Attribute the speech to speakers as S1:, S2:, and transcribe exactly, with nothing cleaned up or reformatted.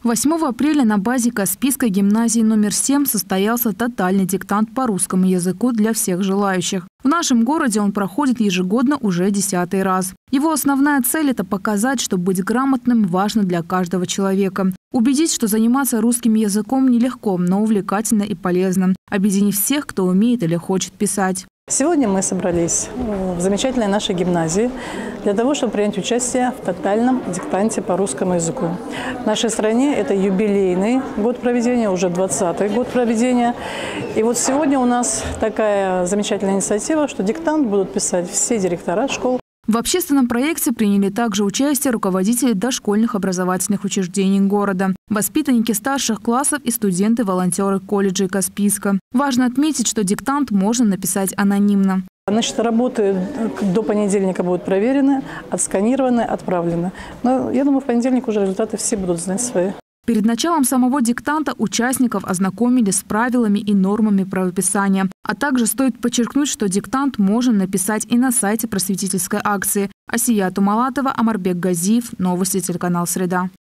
S1: восьмого апреля на базе Каспийской гимназии номер семь состоялся тотальный диктант по русскому языку для всех желающих. В нашем городе он проходит ежегодно уже десятый раз. Его основная цель – это показать, что быть грамотным важно для каждого человека. Убедить, что заниматься русским языком нелегко, но увлекательно и полезно, объединив всех, кто умеет или хочет писать.
S2: Сегодня мы собрались в замечательной нашей гимназии для того, чтобы принять участие в тотальном диктанте по русскому языку. В нашей стране это юбилейный год проведения, уже двадцатый год проведения. И вот сегодня у нас такая замечательная инициатива, что диктант будут писать все директора школ.
S1: В общественном проекте приняли также участие руководители дошкольных образовательных учреждений города, воспитанники старших классов и студенты-волонтеры колледжей Каспийска. Важно отметить, что диктант можно написать анонимно.
S2: Значит, работы до понедельника будут проверены, отсканированы, отправлены. Но я думаю, в понедельник уже результаты все будут знать свои.
S1: Перед началом самого диктанта участников ознакомили с правилами и нормами правописания. А также стоит подчеркнуть, что диктант можно написать и на сайте просветительской акции. Асия Тумалатова, Омарбек Газиев, новости телеканал «Среда».